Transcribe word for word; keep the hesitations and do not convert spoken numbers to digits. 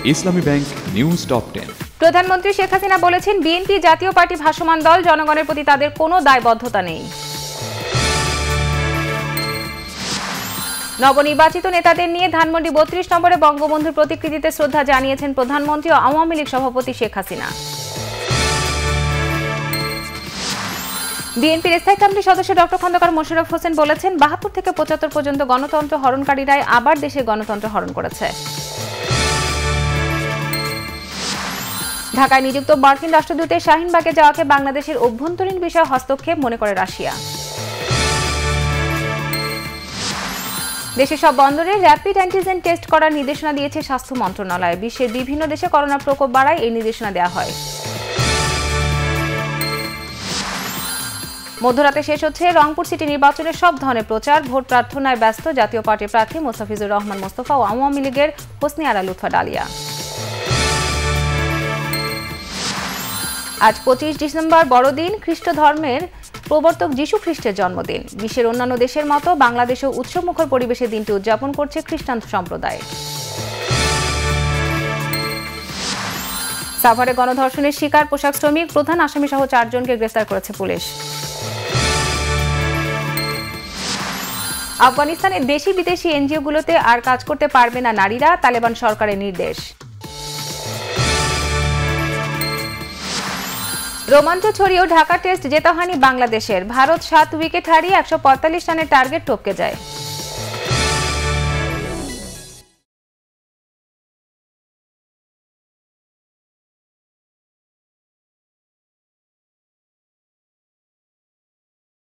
ইসলামী bank news top ten. প্রধানমন্ত্রী শেখ হাসিনা বলেছেন, BNP জাতীয় পার্টি ভাসমান দল, জনগণের প্রতি তাদের কোনো দায়বদ্ধতা নেই। নবনির্বাচিত নেতাদের নিয়ে ধানমন্ডি বত্রিশ নম্বরে বঙ্গবন্ধুর প্রতিকৃতিতে শ্রদ্ধা জানিয়েছেন প্রধানমন্ত্রী ও আওয়ামী লীগ সভাপতি শেখ হাসিনা। বিএনপির স্থায়ী কমিটির সদস্য ডক্টর খন্দকার মোশাররফ হোসেন বলেছেন, বাহাত্তর থেকে পঁচাত্তর পর্যন্ত গণতন্ত্র হরণকারীরাই আবার দেশের গণতন্ত্র হরণ করেছে। ঢাকায় নিযুক্ত মার্কিন রাষ্ট্রদূতের শাহিনবাগে যাওয়াকে বাংলাদেশের অভ্যন্তরীণ বিষয়ে হস্তক্ষেপ মনে করে রাশিয়া। দেশের সব বন্দরে র্যাপিড অ্যান্টিজেন টেস্ট করার নির্দেশনা দিয়েছে স্বাস্থ্য মন্ত্রণালয়। বিশ্বের বিভিন্ন দেশে করোনার প্রকোপ বাড়ায় এই নির্দেশনা দেওয়া হয়। মধ্যরাতে শেষ হচ্ছে রংপুর সিটি নির্বাচনের সব ধরনের প্রচার। ভোট প্রার্থনায় ব্যস্ত জাতীয় পার্টির প্রার্থী মোস্তাফিজুর রহমান মোস্তফা ও আওয়ামী লীগের হোসনি আরা লুৎফা ডালিয়া। আজ পঁচিশ ডিসেম্বর বড়দিন, খ্রিস্ট ধর্মের প্রবর্তক যীশু খ্রিস্টের জন্মদিন। বিশ্বের অন্যান্য দেশের মতো বাংলাদেশেও উৎসবমুখর পরিবেশে দিনটি উদযাপন করছে খ্রিস্টান সম্প্রদায়। সাভারে গণধর্ষণের শিকার পোশাক শ্রমিক, প্রধান আসামি সহ চারজনকে গ্রেফতার করেছে পুলিশ। আফগানিস্তানে দেশি বিদেশি এনজিওগুলোতে আর কাজ করতে পারবে না নারীরা, তালেবান সরকারের নির্দেশ। রোমাঞ্চ ছড়িয়েও ঢাকা টেস্ট জেতা হয়নি বাংলাদেশের। ভারত সাত উইকেট হারিয়ে একশো পঁয়তাল্লিশ রানের টার্গেট টপকে যায়।